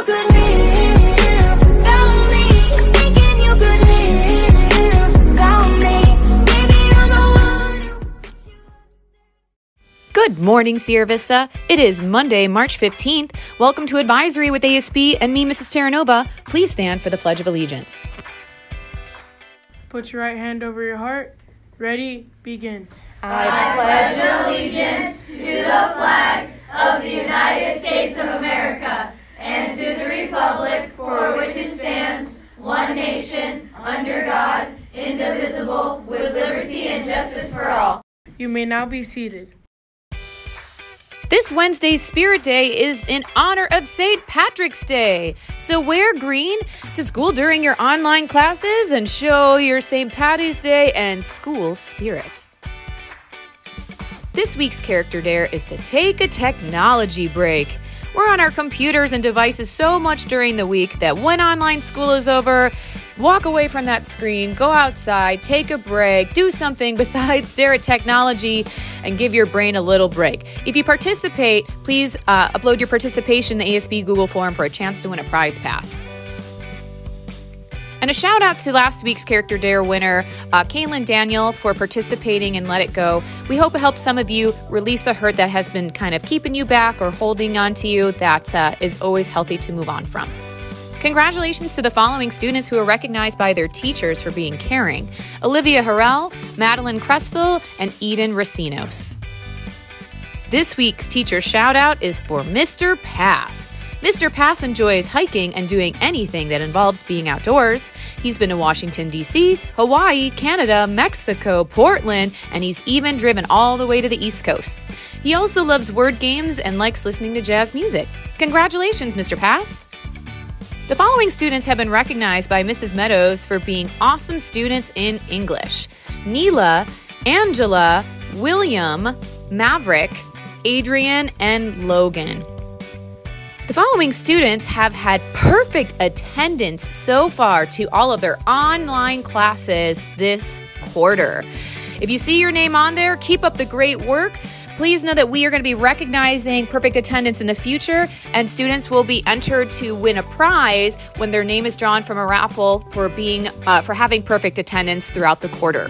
could live without me, thinking you could live without me. Maybe I'm the one who put you. Good morning, Sierra Vista. It is Monday, March 15th. Welcome to Advisory with ASB and me, Mrs. Terranova. Please stand for the Pledge of Allegiance. Put your right hand over your heart. Ready, begin. I pledge allegiance to the flag of the United States of America and to the republic for which it stands, one nation, under God, indivisible, with liberty and justice for all. You may now be seated. This Wednesday's Spirit Day is in honor of St. Patrick's Day. So wear green to school during your online classes and show your St. Patty's Day and school spirit. This week's character dare is to take a technology break. We're on our computers and devices so much during the week that when online school is over, walk away from that screen, go outside, take a break, do something besides stare at technology, and give your brain a little break. If you participate, please upload your participation in the ASB Google form for a chance to win a prize pass. And a shout out to last week's Character Dare winner, Kaylin Daniel, for participating in Let It Go. We hope it helps some of you release a hurt that has been kind of keeping you back or holding on to you that is always healthy to move on from. Congratulations to the following students who are recognized by their teachers for being caring: Olivia Harrell, Madeline Crestel, and Eden Racinos. This week's teacher shout out is for Mr. Pass. Mr. Pass enjoys hiking and doing anything that involves being outdoors. He's been to Washington, D.C., Hawaii, Canada, Mexico, Portland, and he's even driven all the way to the East Coast. He also loves word games and likes listening to jazz music. Congratulations, Mr. Pass! The following students have been recognized by Mrs. Meadows for being awesome students in English: Neela, Angela, William, Maverick, Adrian, and Logan. The following students have had perfect attendance so far to all of their online classes this quarter. If you see your name on there, keep up the great work. Please know that we are going to be recognizing perfect attendance in the future, and students will be entered to win a prize when their name is drawn from a raffle for having perfect attendance throughout the quarter.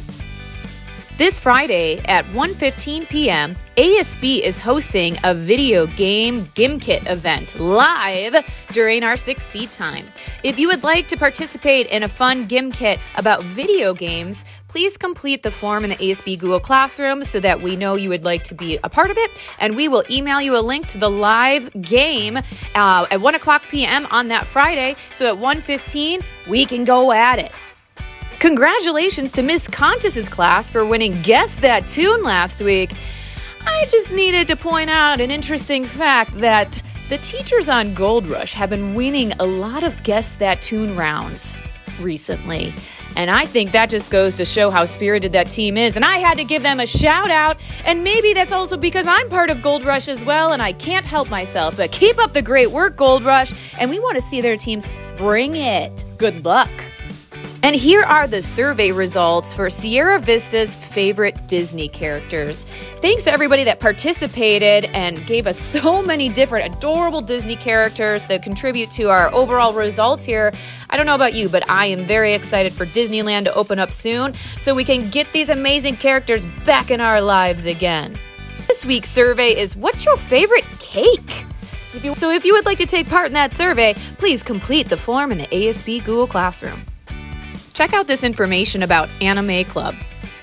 This Friday at 1:15 p.m., ASB is hosting a video game Gimkit event live during our 6 seed time. If you would like to participate in a fun Gimkit about video games, please complete the form in the ASB Google Classroom so that we know you would like to be a part of it, and we will email you a link to the live game at 1 o'clock p.m. on that Friday, so at 1:15 we can go at it. Congratulations to Miss Contis' class for winning Guess That Tune last week. I just needed to point out an interesting fact that the teachers on Gold Rush have been winning a lot of Guess That Tune rounds recently. And I think that just goes to show how spirited that team is. And I had to give them a shout out. And maybe that's also because I'm part of Gold Rush as well, and I can't help myself. But keep up the great work, Gold Rush. And we want to see their teams bring it. Good luck. And here are the survey results for Sierra Vista's favorite Disney characters. Thanks to everybody that participated and gave us so many different adorable Disney characters to contribute to our overall results here. I don't know about you, but I am very excited for Disneyland to open up soon so we can get these amazing characters back in our lives again. This week's survey is, what's your favorite cake? So if you would like to take part in that survey, please complete the form in the ASB Google Classroom. Check out this information about Anime Club.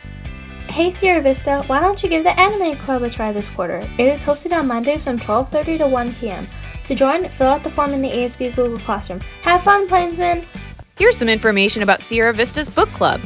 Hey Sierra Vista, why don't you give the Anime Club a try this quarter? It is hosted on Mondays from 12:30 to 1 p.m. To join, fill out the form in the ASB Google Classroom. Have fun, Plainsmen! Here's some information about Sierra Vista's book club.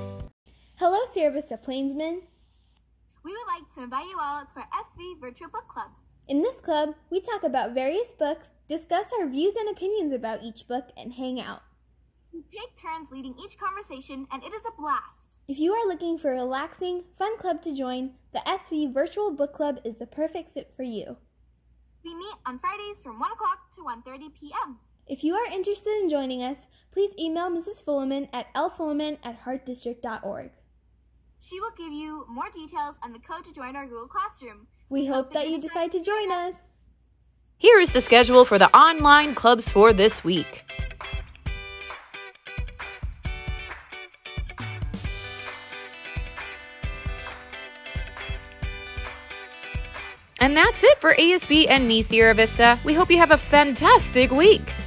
Hello Sierra Vista Plainsmen! We would like to invite you all to our SV Virtual Book Club. In this club, we talk about various books, discuss our views and opinions about each book, and hang out. We take turns leading each conversation, and it is a blast. If you are looking for a relaxing, fun club to join, the SV Virtual Book Club is the perfect fit for you. We meet on Fridays from 1 o'clock to 1:30 p.m. If you are interested in joining us, please email Mrs. Fullerman at lfullerman@heartdistrict.org. She will give you more details and the code to join our Google Classroom. We hope that you decide to join us. Here is the schedule for the online clubs for this week. And that's it for ASB and me, Sierra Vista. We hope you have a fantastic week.